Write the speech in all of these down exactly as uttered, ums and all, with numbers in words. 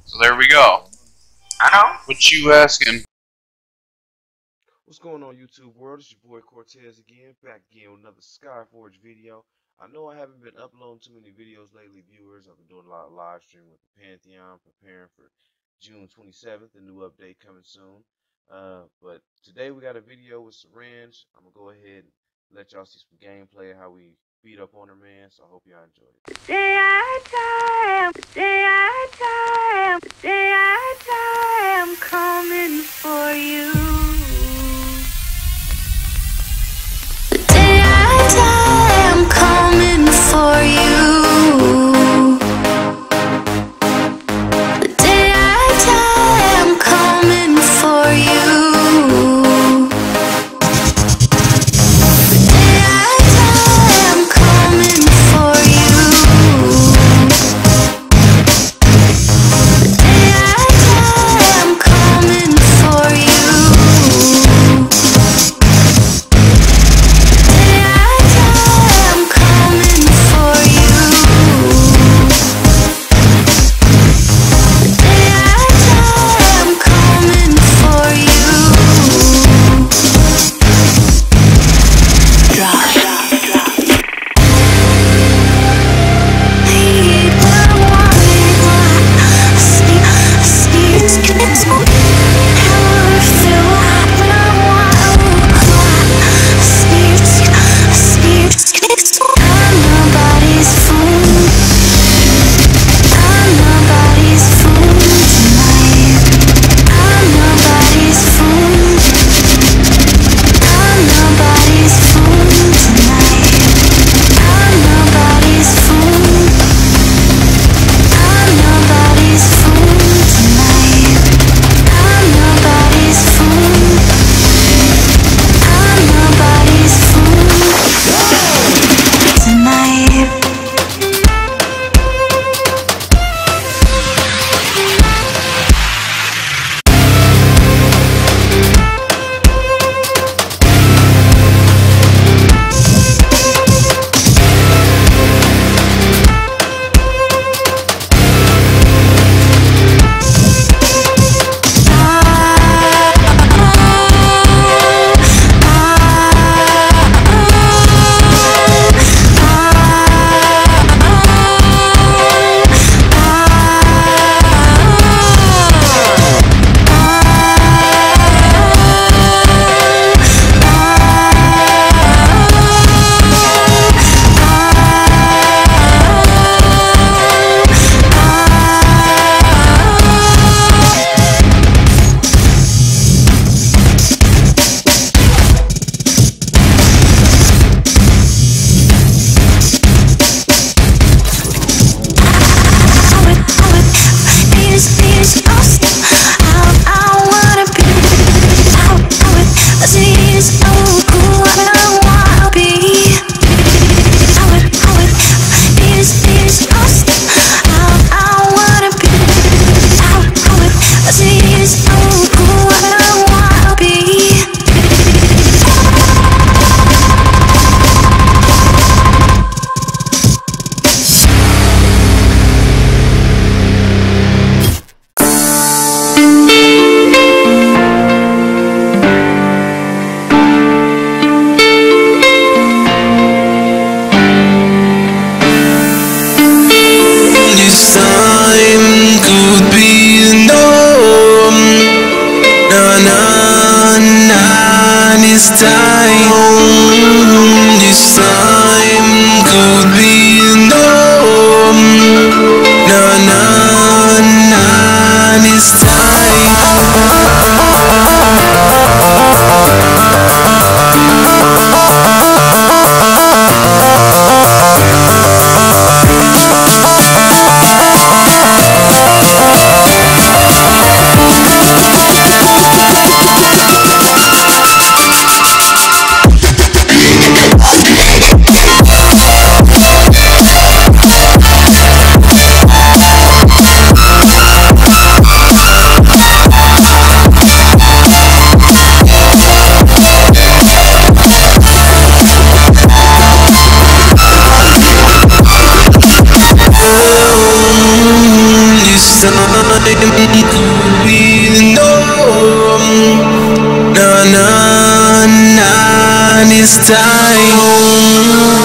So there we go. I know. What you asking? What's going on, YouTube world? It's your boy Cortez again, back again with another SkyForge video. I know I haven't been uploading too many videos lately, viewers. I've been doing a lot of live streaming with the Pantheon, preparing for June twenty-seventh, a new update coming soon. Uh, but today we got a video with Siringe. I'm gonna go ahead and let y'all see some gameplay, how we beat up on her, man. So I hope y'all enjoy it. Day I die, day I die, day I die, I'm coming for you. Day I die, I'm coming for you. The day I die, I'm coming for you. be the norm. Nah, nah, nah, this time.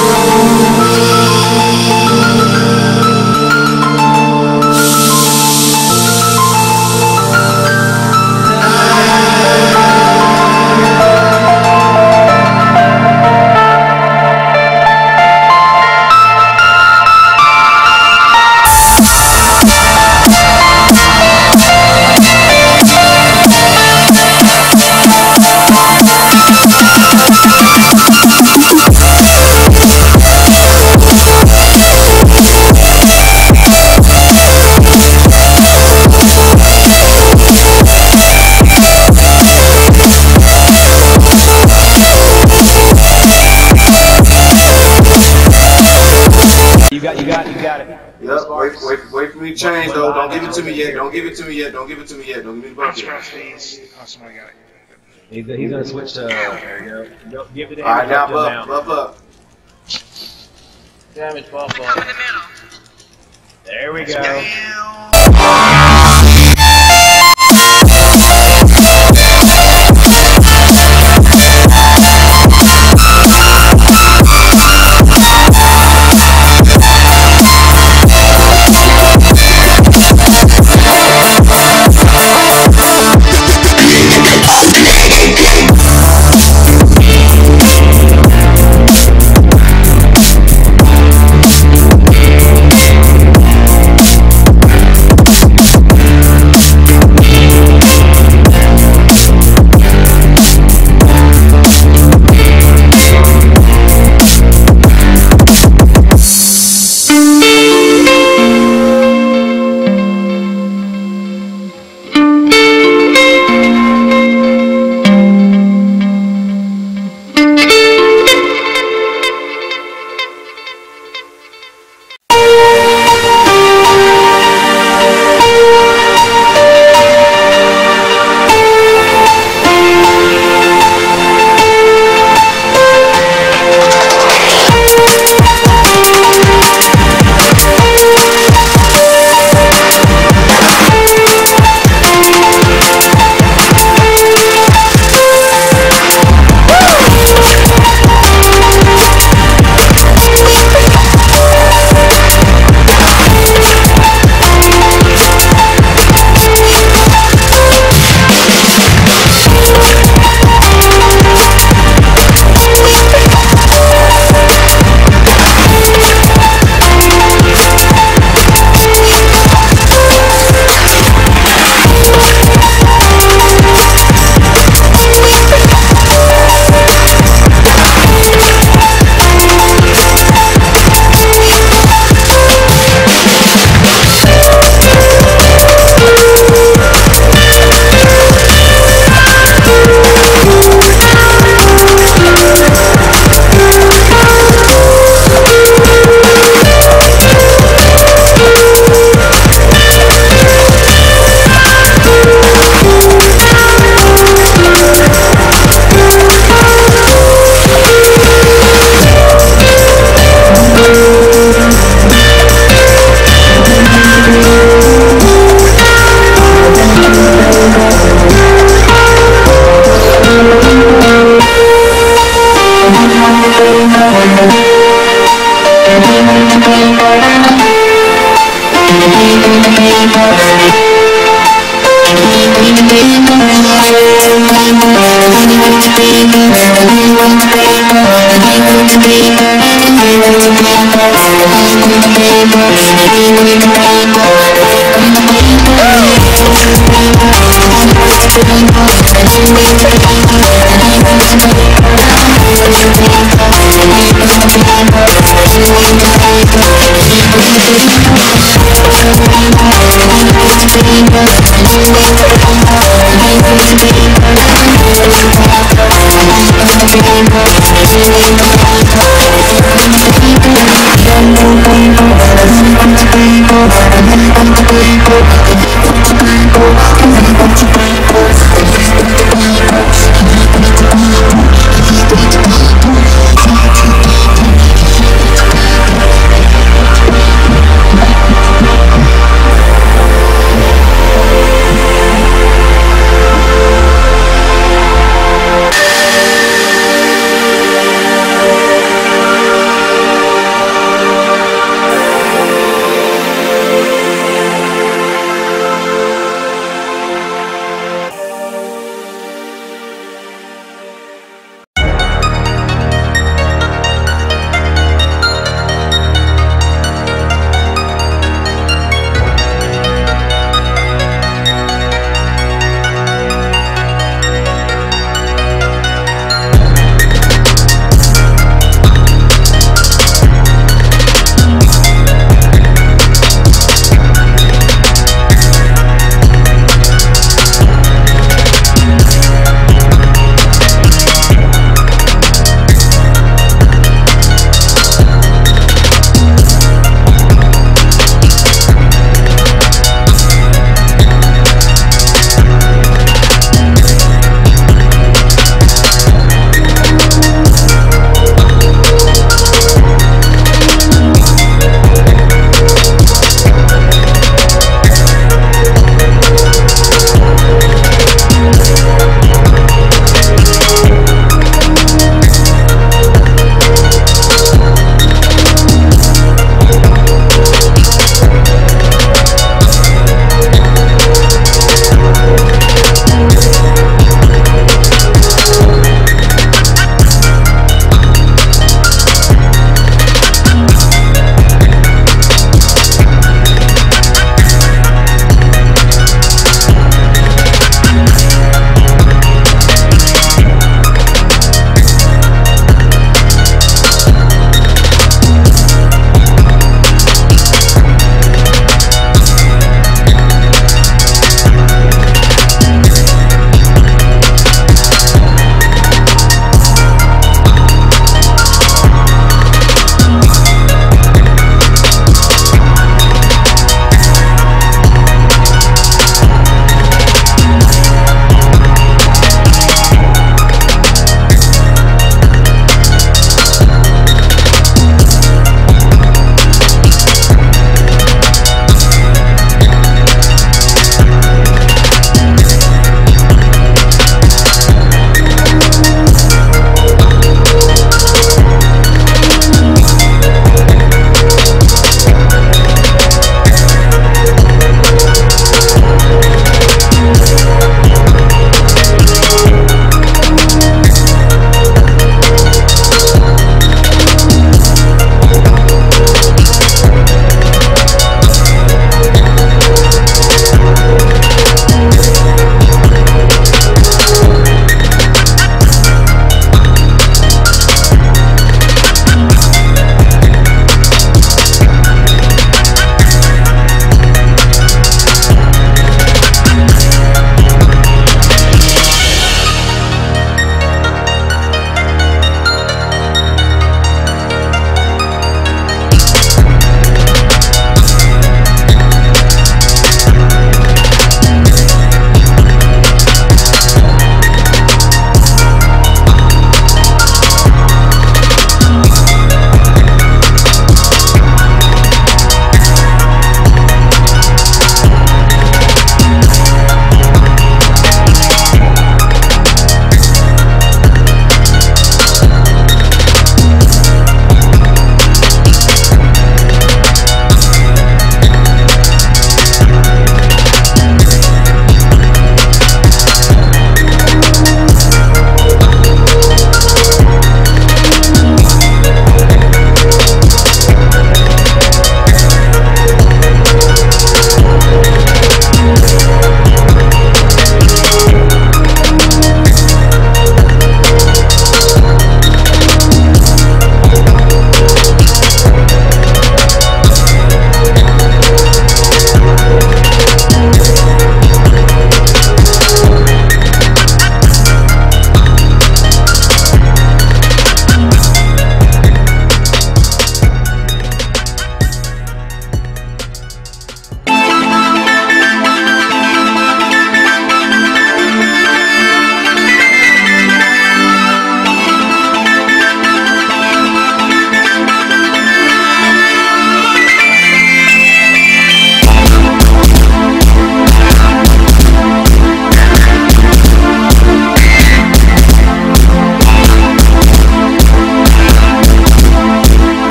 You got, you got, you got it. Yep, wait, wait, wait for me to change though. Don't give it to me yet. Don't give it to me yet. Don't give it to me yet. Don't give me the bucket. Oh, somebody got it. He's, he's gonna switch to. There you go. Go give it to him. All right, now buff buff, buff up. Damage buff up. There we go. We'll be right back.